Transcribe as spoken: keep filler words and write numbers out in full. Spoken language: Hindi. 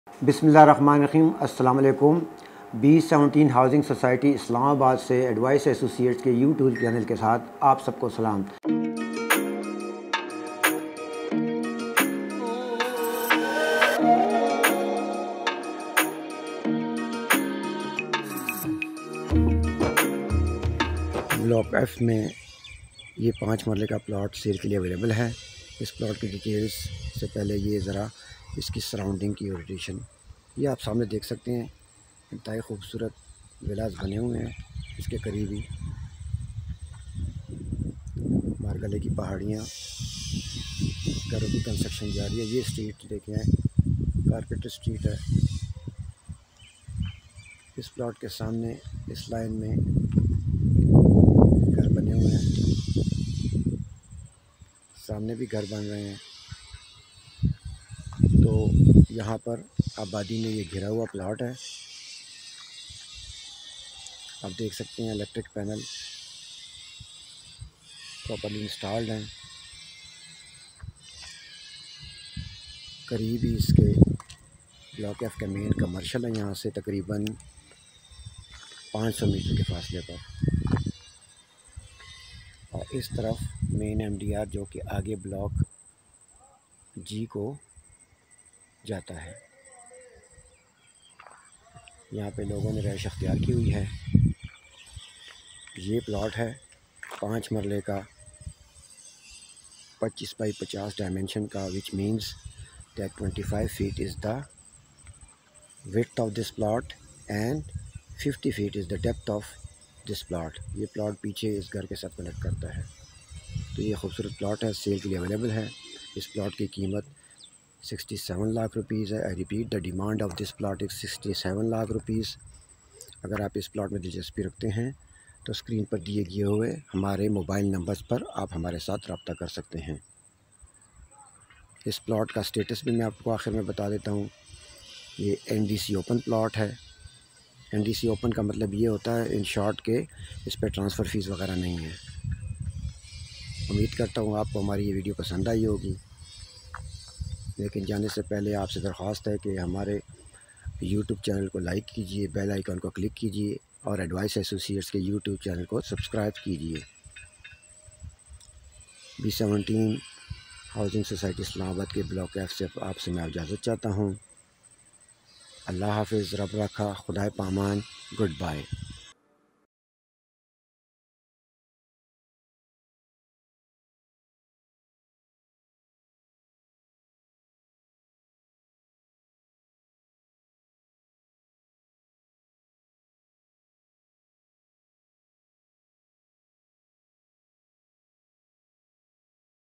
बिस्मिल्लाहिर्रहमानिर्रहीम। अस्सलाम वालेकुम। B seventeen housing society Islamabad से एडवाइस एसोसिएट्स के यूट्यूब चैनल के साथ आप सबको सलाम। ब्लॉक एफ में ये पाँच मरले का प्लॉट सेल के लिए अवेलेबल है। इस प्लॉट की डिटेल्स से पहले ये ज़रा इसकी सराउंडिंग की ओरिएंटेशन ये आप सामने देख सकते हैं। इंतहाई खूबसूरत विलास बने हुए हैं। इसके करीब ही मारगले की पहाड़ियाँ, घरों की कंस्ट्रक्शन जारी है। ये स्ट्रीट देखें, कारपेट स्ट्रीट है। इस प्लॉट के सामने इस लाइन में घर बने हुए हैं, सामने भी घर बन रहे हैं। तो यहाँ पर आबादी में ये घिरा हुआ प्लॉट है। आप देख सकते हैं इलेक्ट्रिक पैनल प्रॉपर्ली इंस्टॉल्ड हैं। करीब ही इसके ब्लॉक एफ का मेन कमर्शियल है, यहाँ से तकरीबन पाँच सौ मीटर के फासले पर। और इस तरफ मेन एम डी आर जो कि आगे ब्लॉक जी को जाता है। यहाँ पे लोगों ने रहाइश अख्तियार की हुई है। ये प्लॉट है पाँच मरले का, पच्चीस बाई पचास डायमेंशन का, which means that twenty five feet is the width of this plot and fifty feet is the depth of this plot. ये प्लॉट पीछे इस घर के साथ कनेक्ट करता है। तो ये खूबसूरत प्लॉट है, सेल के लिए अवेलेबल है। इस प्लॉट की कीमत सिक्सटी सेवन लाख रुपीज़ है। I repeat, the demand of this plot is sixty seven lakh rupees. अगर आप इस प्लॉट में दिलचस्पी रखते हैं तो स्क्रीन पर दिए गए हुए हमारे मोबाइल नंबर्स पर आप हमारे साथ रब्ता कर सकते हैं। इस प्लॉट का स्टेटस भी मैं आपको आखिर में बता देता हूँ। ये N D C open plot है। एन डी सी ओपन का मतलब ये होता है इन शॉर्ट के इस पर ट्रांसफ़र फ़ीस वगैरह नहीं है। उम्मीद करता हूँ आपको हमारी ये वीडियो पसंद आई होगी। लेकिन जाने से पहले आपसे दरख्वास्त है कि हमारे यूट्यूब चैनल को लाइक कीजिए, बेल आइकन को क्लिक कीजिए और एडवाइस एसोसिएट्स के यूट्यूब चैनल को सब्सक्राइब कीजिए। B seventeen housing society Islamabad के ब्लॉक एफ से आपसे मैं इजाज़त चाहता हूँ। अल्लाह हाफिज़, रब रखा, खुदाए पामान, गुड बाय।